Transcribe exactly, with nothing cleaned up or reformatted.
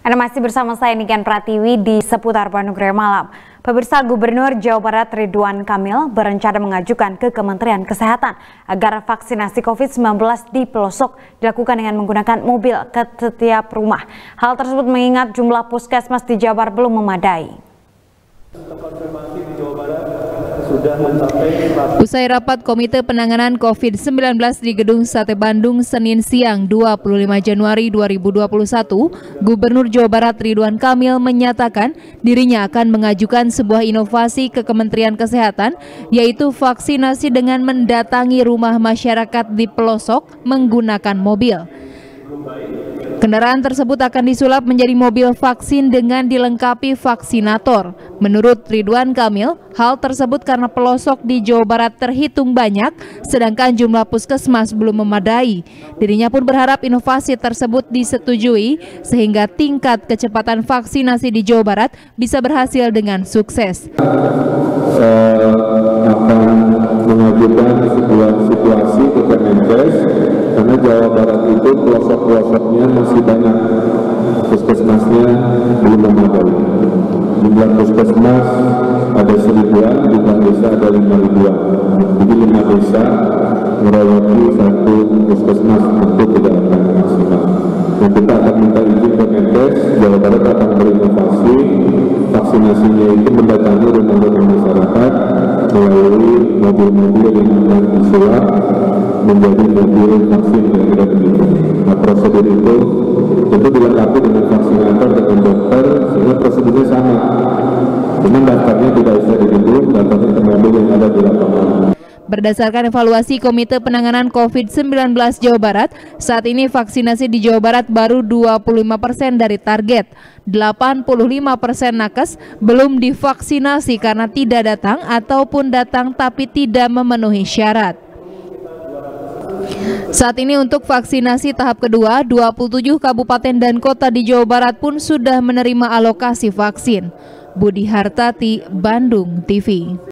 Anda masih bersama saya Niken Pratiwi di seputar Bandung Raya Malam. Pemirsa, Gubernur Jawa Barat Ridwan Kamil berencana mengajukan ke Kementerian Kesehatan agar vaksinasi covid sembilan belas di pelosok dilakukan dengan menggunakan mobil ke setiap rumah. Hal tersebut mengingat jumlah puskesmas di Jawa Barat belum memadai. Usai rapat Komite Penanganan covid sembilan belas di Gedung Sate Bandung Senin siang dua puluh lima Januari dua ribu dua puluh satu, Gubernur Jawa Barat Ridwan Kamil menyatakan dirinya akan mengajukan sebuah inovasi ke Kementerian Kesehatan, yaitu vaksinasi dengan mendatangi rumah masyarakat di pelosok menggunakan mobil. Kendaraan tersebut akan disulap menjadi mobil vaksin dengan dilengkapi vaksinator. Menurut Ridwan Kamil, hal tersebut karena pelosok di Jawa Barat terhitung banyak, sedangkan jumlah puskesmas belum memadai. Dirinya pun berharap inovasi tersebut disetujui, sehingga tingkat kecepatan vaksinasi di Jawa Barat bisa berhasil dengan sukses. Saya akan mengajukan sebuah situasi ke Kemenkes, karena Jawa Barat itu pelosok-pelosoknya masih banyak, puskesmasnya belum memadai. Jumlah puskesmas ada seribuan, jumlah desa ada lima ribuan. Jadi lima desa merawati satu puskesmas tentu tidak akan maksimal. Dan kita akan minta izin ke Kemenkes, Jawa Barat akan berinovasi, vaksinasinya itu mendatangi rumah-rumah masyarakat melalui mobil-mobil yang akan disulap menjadi mobil vaksin, kira-kira begitu. Nah, prosedur itu tentu dilengkapi dengan vaksinator dengan dokter, sehingga prosedurnya sama. Cuman daftarnya tidak bisa di gedung, daftarnya ke mobil yang ada di lapangan. Berdasarkan evaluasi Komite Penanganan covid sembilan belas Jawa Barat, saat ini vaksinasi di Jawa Barat baru dua puluh lima persen dari target. delapan puluh lima persen nakes belum divaksinasi karena tidak datang ataupun datang tapi tidak memenuhi syarat. Saat ini untuk vaksinasi tahap kedua, dua puluh tujuh kabupaten dan kota di Jawa Barat pun sudah menerima alokasi vaksin. Budi Hartati, Bandung T V.